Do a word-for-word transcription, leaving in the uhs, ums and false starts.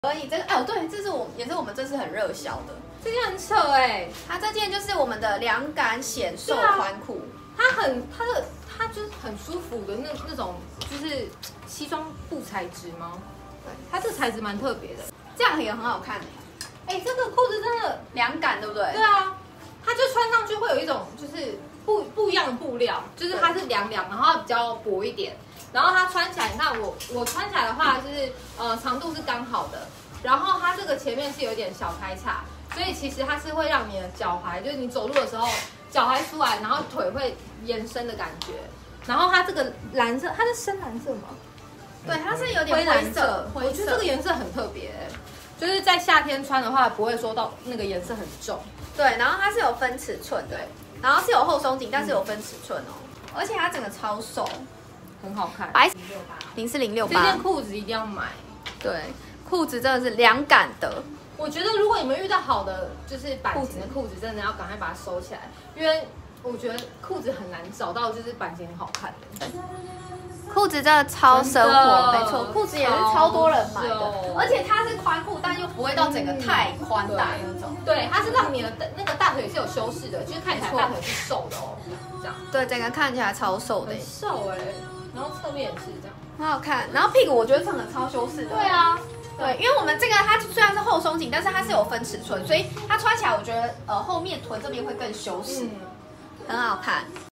所以这个哦，对，这是我也是我们这次很热销的， 这件很扯哎、欸， 它这件就是我们的凉感显瘦宽裤， 它很它的它就是很舒服的那那种就是西装布材质吗？对，它这个材质蛮特别的， 这样也很好看哎、 欸。哎，这个裤子真的凉感，对不对？ 对啊，它就穿上去会有一种就是不不一样的布料，就是它是凉凉，然后比较薄一点。然后它穿起来，你看我我穿起来的话，就是呃长度是刚好的，然后它这个前面是有点小开叉，所以其实它是会让你的脚踝，就是你走路的时候脚踝出来，然后腿会延伸的感觉。然后它这个蓝色，它是深蓝色吗？ 对，它是有点灰蓝色， 灰色我觉得这个颜色很特别，就是在夏天穿的话不会说到那个颜色很重。 对，然后它是有分尺寸的，然后是有后松紧，但是有分尺寸哦，而且它整个超瘦。 很好看， 白零四零六八， 这件裤子一定要买。 对，裤子真的是凉感的。 我觉得如果你们遇到好的就是版型的裤子，真的要赶快把它收起来，因为我觉得裤子很难找到就是版型很好看的。 裤子真的超生活，没错，裤子也是超多人买的，而且它是宽裤，但又不会到整个太宽大那种。 对，它是让你的那个大腿是有修饰的，就是看起来大腿是瘦的哦，这样。 对，整个看起来超瘦的， 瘦哎。然后侧面也是这样， 很好看。然后屁股我觉得整个超修饰的。 对啊， 对，因为我们这个它虽然是后松紧，但是它是有分尺寸，所以它穿起来我觉得呃后面臀这边会更修饰，嗯、很好看。